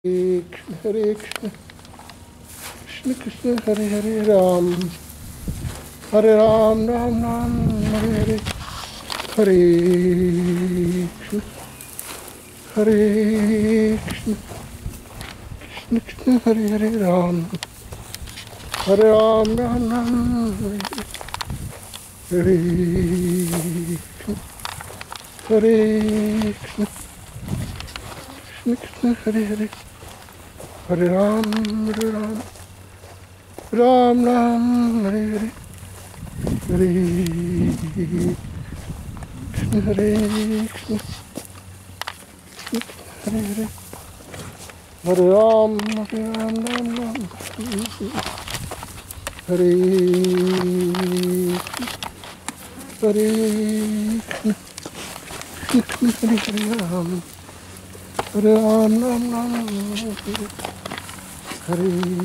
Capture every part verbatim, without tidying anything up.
Krishna Hare Krishna Krishna Krishna Hare Hare Ram Hare Ram Ram Ram Hare Hare Hare Krishna Hare Krishna Krishna Krishna Hare Hare Ram Hare Ram Ram Ram Hare Hare Krishna Hare Krishna Krishna Krishna Hare Hare Hare Ram, Hare Ram, Ram Ram, Hare Hare, Hare Krishna, Hare Krishna, Krishna Krishna Hare Hare, Hare Ram, Hare Ram, Ram Ram, Hare Hare Krishna, Krishna Krishna Hare Ram, Hare Ram, Ram Ram, Hare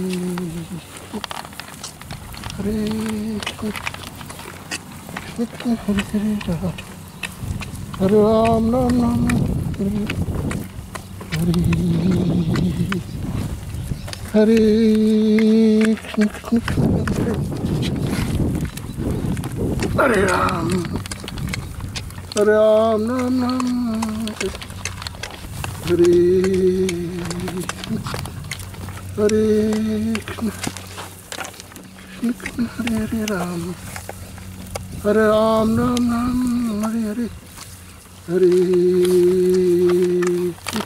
Hare Krishna, Hare Hare Ram, Hare Ram, Ram Ram, Hare Hare Krishna, Hare Ram, Hare Ram, Ram Ram, Hare Hare Krishna, Krishna Krishna Hare Hare Ram, Hare Ram, Ram Ram, Hare Hare, Hare